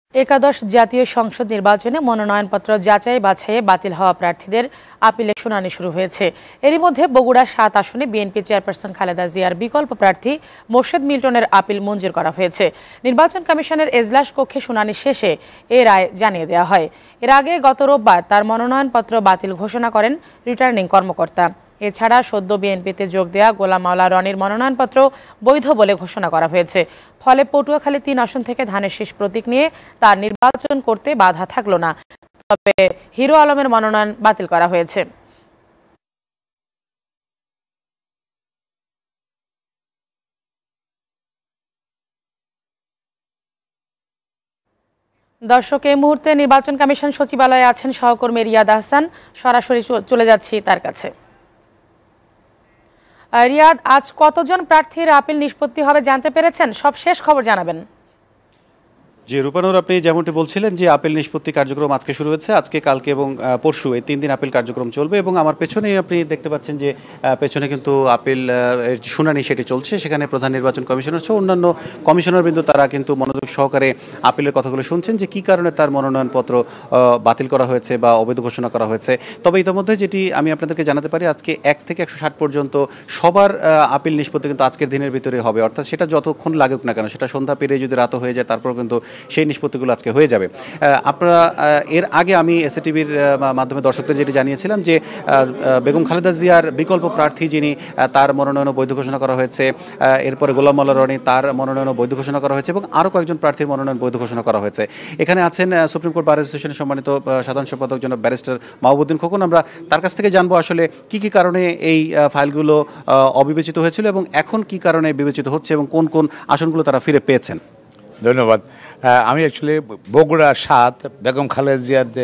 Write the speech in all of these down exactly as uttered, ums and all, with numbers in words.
একাদশ জাতীয় সংসদ নির্বাচনে মনোনয়নপত্র যাচাই বাছাইয়ে বাতিল হওয়া প্রার্থীদের আপিলের শুনানি শুরু হয়েছে। এরই মধ্যে বগুড়া সাত আসনে বিএনপি চেয়ারপারসন খালেদা জিয়ার বিকল্প প্রার্থী মোর্শেদ মিল্টনের আপিল মঞ্জুর করা হয়েছে। নির্বাচন কমিশনের এজলাস কক্ষে শুনানি শেষে এ রায় জানিয়ে দেওয়া হয়। এর আগে গত রোববার তার মনোনয়নপত্র বাতিল ঘোষণা করেন রিটার্নিং কর্মকর্তা। এছাড়া সদ্য বিএনপিতে যোগ দেয়া গোলাম মাওলা রনির মনোনয়নপত্র বৈধ বলে ঘোষণা করা হয়েছে। ফলে পটুয়াখালী তিন আসন থেকে ধানের শীষ প্রতীক নিয়ে তার নির্বাচন করতে বাধা থাকলো না। তবে হিরো আলমের মনোনয়ন বাতিল করা হয়েছে। দর্শক, এই মুহূর্তে নির্বাচন কমিশন সচিবালয়ে আছেন সহকর্মী রিয়াদ আহসান। সরাসরি চলে যাচ্ছি তার কাছে। রিয়াদ, আজ কতজন প্রার্থীর আপিল নিষ্পত্তি হবে জানতে পেরেছেন? সব শেষ খবর জানাবেন। যে রূপানুর, আপনি যেমনটি বলছিলেন যে আপিল নিষ্পত্তি কার্যক্রম আজকে শুরু হয়েছে। আজকে, কালকে এবং পরশু এই তিন দিন আপিল কার্যক্রম চলবে এবং আমার পেছনেই আপনি দেখতে পাচ্ছেন যে পেছনে কিন্তু আপিল শুনানি সেটি চলছে। সেখানে প্রধান নির্বাচন কমিশনার সহ অন্যান্য কমিশনার বিন্দু তারা কিন্তু মনোযোগ সহকারে আপিলের কথাগুলো শুনছেন যে কী কারণে তার মনোনয়নপত্র বাতিল করা হয়েছে বা অবৈধ ঘোষণা করা হয়েছে। তবে ইতিমধ্যে যেটি আমি আপনাদেরকে জানাতে পারি, আজকে এক থেকে একশো ষাট পর্যন্ত সবার আপিল নিষ্পত্তি কিন্তু আজকের দিনের ভিতরে হবে। অর্থাৎ সেটা যতক্ষণ লাগুক না কেন, সেটা সন্ধ্যা পেরিয়ে যদি রাত হয়ে যায় তারপর কিন্তু সেই নিষ্পত্তিগুলো আজকে হয়ে যাবে। আপনারা এর আগে আমি এসএটিভির মাধ্যমে দর্শকদের যেটি জানিয়েছিলাম যে বেগম খালেদা জিয়ার বিকল্প প্রার্থী যিনি, তার মনোনয়ন বৈধ ঘোষণা করা হয়েছে। এরপরে গোলাম মাওলা রনি, তার মনোনয়ন বৈধ ঘোষণা করা হয়েছে এবং আরও কয়েকজন প্রার্থীর মনোনয়ন বৈধ ঘোষণা করা হয়েছে। এখানে আছেন সুপ্রিম কোর্ট বার অ্যাসোসিয়েশনের সম্মানিত সাধারণ সম্পাদক জনাব ব্যারিস্টার মাহবুবুদ্দিন খোকন। আমরা তার কাছ থেকে জানবো আসলে কি কি কারণে এই ফাইলগুলো অবিবেচিত হয়েছিল এবং এখন কি কারণে বিবেচিত হচ্ছে এবং কোন কোন আসনগুলো তারা ফিরে পেয়েছেন। ধন্যবাদ। আমি অ্যাকচুয়ালি বগুড়া সাত বেগম খালেদা জিয়ার যে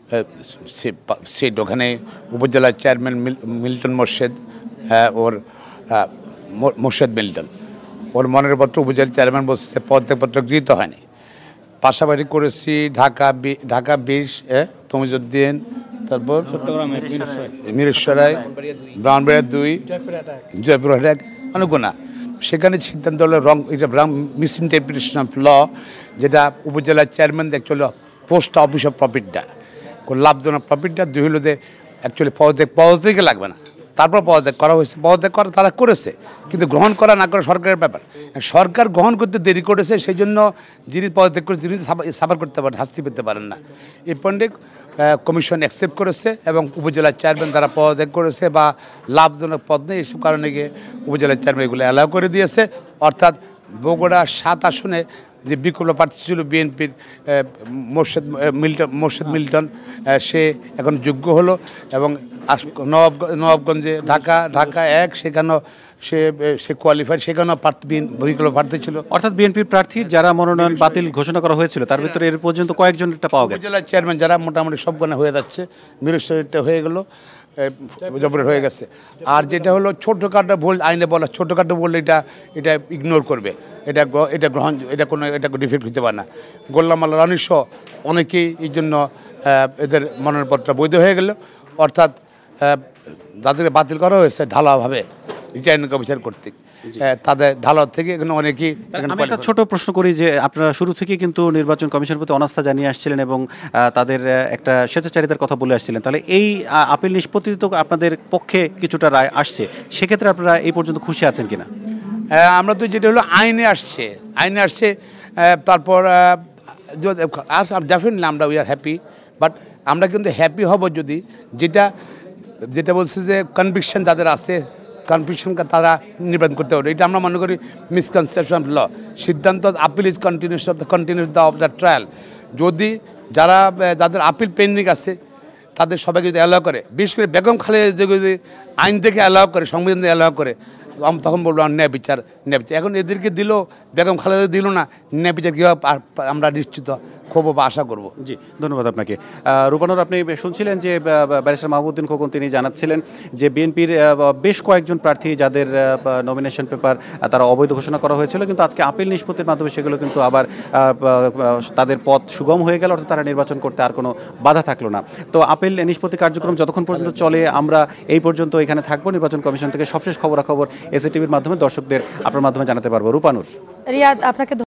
সিট, ওখানে উপজেলার চেয়ারম্যান মিল্টন মোর্শেদ, ওর মোর্শেদ মিল্টন, ওর মনোনয়নপত্র উপজেলার চেয়ারম্যান বসছে, পদত্যাগপত্র গৃহীত হয়নি। পাশাপাশি করেছি ঢাকা ঢাকা বিশ তমিজুদ্দিন, তারপর মিরেশ্বরাই, ব্রাহ্মণবাড়িয়া দুই, জয়পুরহাট এক, অনেকগুণা। সেখানে সিদ্ধান্ত হলো রং, এটা মিস ইন্টারপ্রিটেশন অফ ল, যেটা উপজেলার chairman actually post office of প্রফিটটা কোন লাভজনক প্রফিটটা দুই হলো যে অ্যাকচুয়ালি পদত্যাগ পদত্যাগে লাগবে না, তারপর পদত্যাগ করা হয়েছে। পদত্যাগ করা তারা করেছে, কিন্তু গ্রহণ করা না করা সরকারের ব্যাপার। সরকার গ্রহণ করতে দেরি করেছে, সেই জন্য যিনি পদত্যাগ করেছে তিনি সাফার করতে পারেন, শাস্তি পেতে পারেন না। এই পয়েন্টে কমিশন অ্যাকসেপ্ট করেছে এবং উপজেলার চেয়ারম্যান তারা পদত্যাগ করেছে বা লাভজনক পদ নেই, এইসব কারণে গিয়ে উপজেলার চেয়ারম্যান এগুলো অ্যালাউ করে দিয়েছে। অর্থাৎ বগুড়া সাত আসনে যে বিকল্প প্রার্থী ছিল বিএনপির মোর্শেদ মিল্টন মোর্শেদ মিল্টন সে এখন যোগ্য হলো এবং নবাব নবাবগঞ্জে ঢাকা ঢাকা এক, সেখানেও সে সে কোয়ালিফাইড, সেখানেও বিকল্প প্রার্থী ছিল। অর্থাৎ বিএনপির প্রার্থীর যারা মনোনয়ন বাতিল ঘোষণা করা হয়েছিল তার ভিতরে এর পর্যন্ত কয়েকজনটা পাওয়া গেছে। জেলার চেয়ারম্যান যারা মোটামুটি সবখানে হয়ে যাচ্ছে, মিরেশ্বরটা হয়ে গেল, জবরের হয়ে গেছে। আর যেটা হলো ছোটোখাটো ভুল, আইনে বলা ছোটোখাটো ভুল, এটা এটা ইগনোর করবে, এটা এটা গ্রহণ, এটা কোনো এটা ডিফেক্ট হতে পারে না। গোলাম মাওলা রনি সহ অনেকেই এই জন্য এদের মনোনয়নপত্র বৈধ হয়ে গেল। অর্থাৎ যাদেরকে বাতিল করা হয়েছে ঢালাওভাবে রিটার্নিং কমিশন কর্তৃক, তাদের ঢালাও থেকে এখানে অনেকেই। আমি একটা ছোট প্রশ্ন করি যে আপনারা শুরু থেকে কিন্তু নির্বাচন কমিশনের প্রতি অনাস্থা জানিয়ে আসছিলেন এবং তাদের একটা স্বেচ্ছাচারিতার কথা বলে আসছিলেন, তাহলে এই আপিল নিষ্পত্তি তো আপনাদের পক্ষে কিছুটা রায় আসছে, সেক্ষেত্রে আপনারা এই পর্যন্ত খুশি আছেন কিনা? আমরা তো যেটা হলো আইনে আসছে, আইনে আসছে তারপর ডেফিনেটলি আমরা উই আর হ্যাপি, বাট আমরা কিন্তু হ্যাপি হব যদি যেটা যেটা বলছে যে কনভিকশন যাদের আছে, কনভিকশনকে তারা নির্বাচন করতে পারবে। এটা আমরা মনে করি মিসকনসেপশন অফ ল। সিদ্ধান্ত appeal is continuous of the continuous the of the trial. যদি যারা যাদের আপিল পেন্ডিং আছে তাদের সবাইকে যদি অ্যালাউ করে, বিশেষ করে বেগম খালেদা যদি আইন থেকে অ্যালাউ করে, সংবিধান থেকে অ্যালাউ করে, তখন বলবো ন্যায় বিচার ন্যায় বিচার। এখন এদেরকে দিল, বেগম খালেদা দিল না, ন্যায় বিচার কীভাবে আমরা নিশ্চিত খুব আশা করব। জি, ধন্যবাদ আপনাকে। রূপানুর, আপনি শুনছিলেন যে ব্যারিস্টার মাহবুবুদ্দিন খোকন তিনি জানাচ্ছিলেন যে বিএনপির বেশ কয়েকজন প্রার্থী যাদের নমিনেশন পেপার তারা অবৈধ ঘোষণা করা হয়েছিল, কিন্তু আজকে আপিল নিষ্পত্তির মাধ্যমে সেগুলো কিন্তু আবার তাদের পথ সুগম হয়ে গেল, অর্থাৎ তারা নির্বাচন করতে আর কোনো বাধা থাকলো না। তো আপিল নিষ্পত্তি কার্যক্রম যতক্ষণ পর্যন্ত চলে আমরা এই পর্যন্ত এখানে থাকবো। নির্বাচন কমিশন থেকে সবশেষ খবরাখবর এসএটিভির মাধ্যমে দর্শকদের আপনার মাধ্যমে জানাতে পারবো। রূপানুর, রিয়াদ, আপনাকে